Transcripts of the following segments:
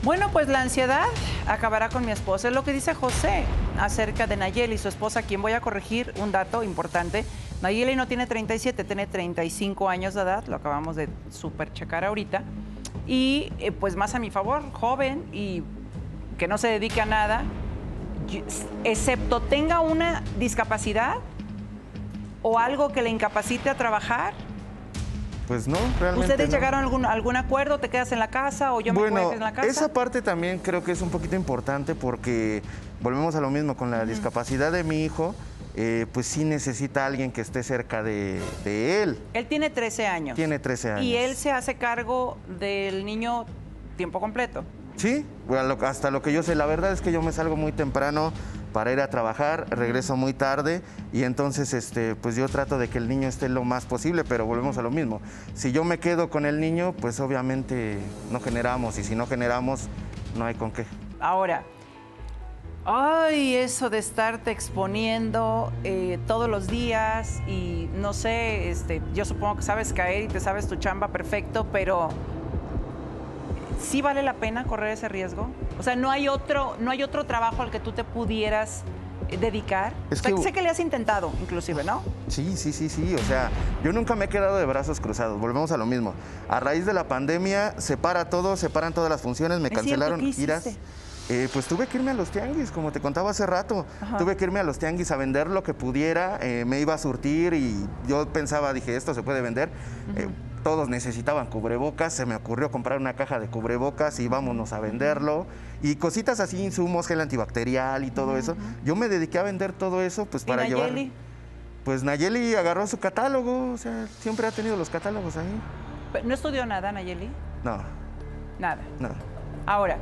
Bueno, pues la ansiedad acabará con mi esposa. Es lo que dice José acerca de Nayeli, su esposa, a quien voy a corregir un dato importante. Nayeli no tiene 37, tiene 35 años de edad, lo acabamos de super checar ahorita. Y pues más a mi favor, joven y que no se dedique a nada, excepto tenga una discapacidad o algo que le incapacite a trabajar. Pues no, realmente ¿Ustedes no. llegaron a algún acuerdo? ¿Te quedas en la casa o yo me quedo en la casa? Esa parte también creo que es un poquito importante porque volvemos a lo mismo con la discapacidad de mi hijo, pues sí necesita alguien que esté cerca de él. Él tiene 13 años. Tiene 13 años. ¿Y él se hace cargo del niño tiempo completo? Sí, bueno, hasta lo que yo sé. La verdad es que yo me salgo muy temprano para ir a trabajar, regreso muy tarde y entonces pues yo trato de que el niño esté lo más posible, pero volvemos a lo mismo. Si yo me quedo con el niño, pues obviamente no generamos y si no generamos, no hay con qué. Ahora, ay, eso de estarte exponiendo todos los días y no sé, yo supongo que sabes caer y te sabes tu chamba perfecto, pero ¿sí vale la pena correr ese riesgo? O sea, ¿no hay otro trabajo al que tú te pudieras dedicar? Sé que le has intentado, inclusive, ¿no? Sí. O sea, yo nunca me he quedado de brazos cruzados. Volvemos a lo mismo. A raíz de la pandemia, se para todo, se paran todas las funciones, me cancelaron giras. Pues tuve que irme a los tianguis, como te contaba hace rato. Ajá. Tuve que irme a los tianguis a vender lo que pudiera. Me iba a surtir y yo pensaba, dije, esto se puede vender. Todos necesitaban cubrebocas, se me ocurrió comprar una caja de cubrebocas y vámonos a venderlo. Y cositas así, insumos, gel antibacterial y todo eso. Yo me dediqué a vender todo eso pues para llevar... Pues Nayeli agarró su catálogo, o sea, siempre ha tenido los catálogos ahí. ¿No estudió nada, Nayeli? No. Nada. No. Ahora,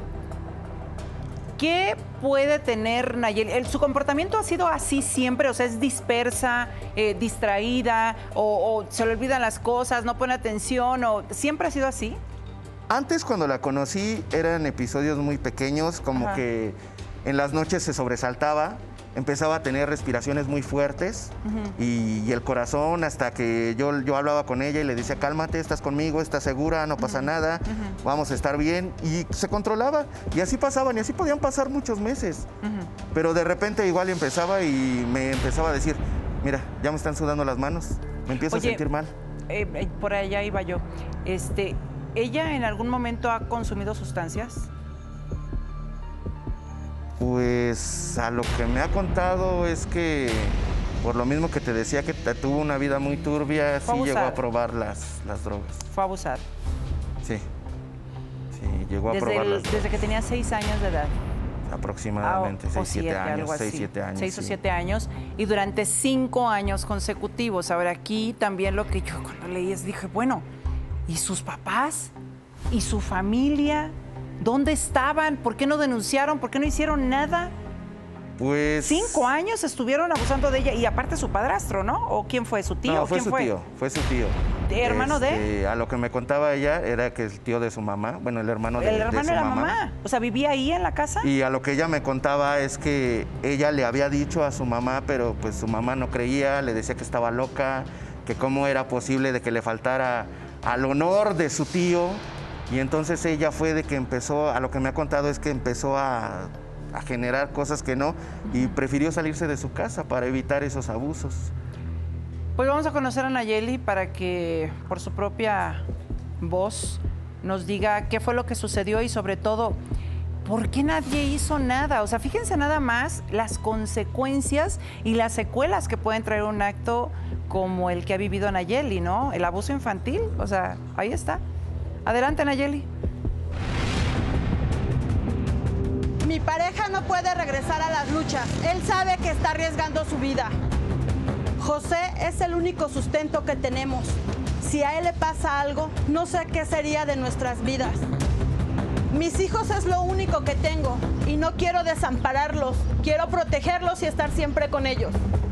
¿qué puede tener Nayeli? ¿Su comportamiento ha sido así siempre? O sea, ¿es dispersa, distraída, o se le olvidan las cosas, no pone atención, o siempre ha sido así? Antes, cuando la conocí, eran episodios muy pequeños, como que en las noches se sobresaltaba, empezaba a tener respiraciones muy fuertes y el corazón, hasta que yo hablaba con ella y le decía, cálmate, estás conmigo, estás segura, no pasa nada, vamos a estar bien. Y se controlaba y así pasaban y así podían pasar muchos meses. Pero de repente igual empezaba y me empezaba a decir, mira, ya me están sudando las manos, me empiezo a sentir mal. Por allá iba yo. ¿Ella en algún momento ha consumido sustancias? Pues a lo que me ha contado es que, por lo mismo que te decía que tuvo una vida muy turbia, sí llegó a probar las drogas. ¿Fue abusada? Sí, llegó a probarlas. Desde que tenía 6 años de edad. Aproximadamente, 6, 7 años. 6, 7 años. 6 o 7 años y durante 5 años consecutivos. Ahora aquí también lo que yo cuando leí es, dije, bueno, ¿y sus papás? ¿Y su familia? ¿Dónde estaban? ¿Por qué no denunciaron? ¿Por qué no hicieron nada? Pues... 5 años estuvieron abusando de ella y aparte su padrastro, ¿no? ¿O quién fue? ¿Su tío? No, fue ¿Quién fue su tío. ¿Hermano de? A lo que me contaba ella era que el tío de su mamá, bueno, el hermano de su mamá. El hermano de la mamá. O sea, ¿vivía ahí en la casa? Y a lo que ella me contaba es que ella le había dicho a su mamá, pero pues su mamá no creía, le decía que estaba loca, que cómo era posible de que le faltara al honor de su tío. Y entonces ella fue de que empezó, a lo que me ha contado es que empezó a generar cosas que no y prefirió salirse de su casa para evitar esos abusos. Pues vamos a conocer a Nayeli para que por su propia voz nos diga qué fue lo que sucedió y sobre todo, ¿por qué nadie hizo nada? O sea, fíjense nada más las consecuencias y las secuelas que pueden traer un acto como el que ha vivido Nayeli, ¿no? El abuso infantil, o sea, ahí está. Adelante, Nayeli. Mi pareja no puede regresar a las luchas. Él sabe que está arriesgando su vida. José es el único sustento que tenemos. Si a él le pasa algo, no sé qué sería de nuestras vidas. Mis hijos es lo único que tengo y no quiero desampararlos. Quiero protegerlos y estar siempre con ellos.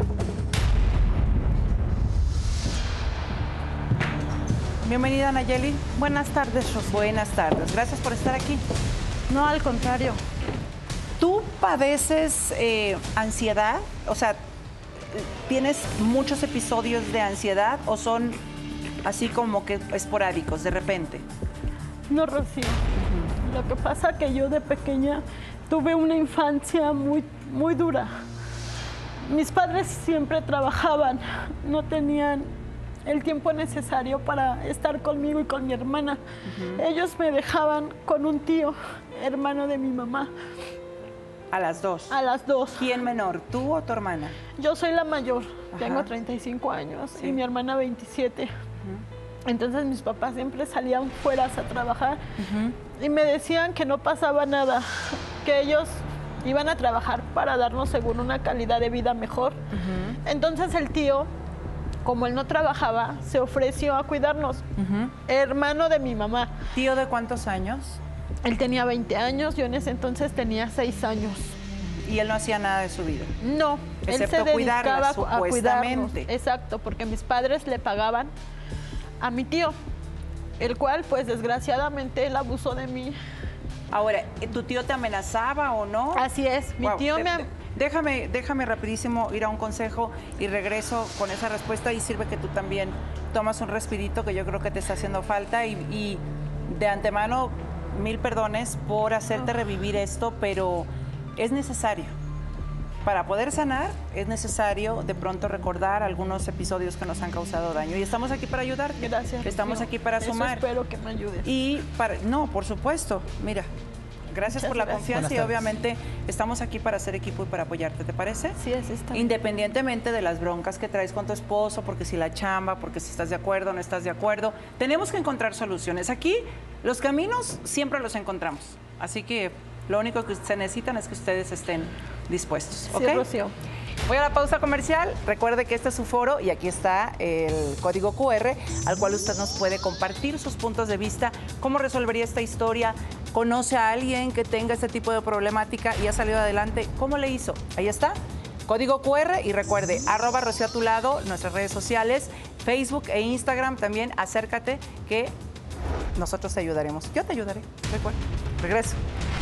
Bienvenida, Nayeli. Buenas tardes, Rosy. Buenas tardes. Gracias por estar aquí. No, al contrario. ¿Tú padeces ansiedad? O sea, ¿tienes muchos episodios de ansiedad o son así como que esporádicos, de repente? No, Rocío. Lo que pasa que yo de pequeña tuve una infancia muy, muy dura. Mis padres siempre trabajaban, no tenían el tiempo necesario para estar conmigo y con mi hermana. Ellos me dejaban con un tío, hermano de mi mamá. ¿A las dos? A las dos. ¿Quién menor, tú o tu hermana? Yo soy la mayor, tengo 35 años y mi hermana 27. Entonces mis papás siempre salían fuera a trabajar y me decían que no pasaba nada, que ellos iban a trabajar para darnos según una calidad de vida mejor. Entonces el tío, como él no trabajaba, se ofreció a cuidarnos, hermano de mi mamá. ¿Tío de cuántos años? Él tenía 20 años, yo en ese entonces tenía 6 años. ¿Y él no hacía nada de su vida? No, excepto él se cuidarla, dedicaba a cuidarnos. supuestamente. Exacto, porque mis padres le pagaban a mi tío, el cual, pues, desgraciadamente, él abusó de mí. Ahora, ¿tu tío te amenazaba o no? Así es, mi tío me... Déjame rapidísimo ir a un consejo y regreso con esa respuesta y sirve que tú también tomas un respirito que yo creo que te está haciendo falta y de antemano, 1000 perdones por hacerte revivir esto, pero es necesario. Para poder sanar es necesario de pronto recordar algunos episodios que nos han causado daño y estamos aquí para ayudarte. Gracias. Estamos aquí para sumar. Espero que me ayudes. No, por supuesto. Mira, gracias por la confianza y obviamente estamos aquí para hacer equipo y para apoyarte, ¿te parece? Sí, así está. Independientemente de las broncas que traes con tu esposo, porque si la chamba, porque si estás de acuerdo o no estás de acuerdo, tenemos que encontrar soluciones. Aquí los caminos siempre los encontramos, así que lo único que se necesitan es que ustedes estén dispuestos, ¿ok? Sí, Rocío. Voy a la pausa comercial. Recuerde que este es su foro y aquí está el código QR al cual usted nos puede compartir sus puntos de vista, cómo resolvería esta historia, conoce a alguien que tenga este tipo de problemática y ha salido adelante, ¿cómo le hizo? Ahí está, código QR y recuerde, @Rocío a tu lado, nuestras redes sociales, Facebook e Instagram también, acércate que nosotros te ayudaremos. Yo te ayudaré, recuerda. Regreso.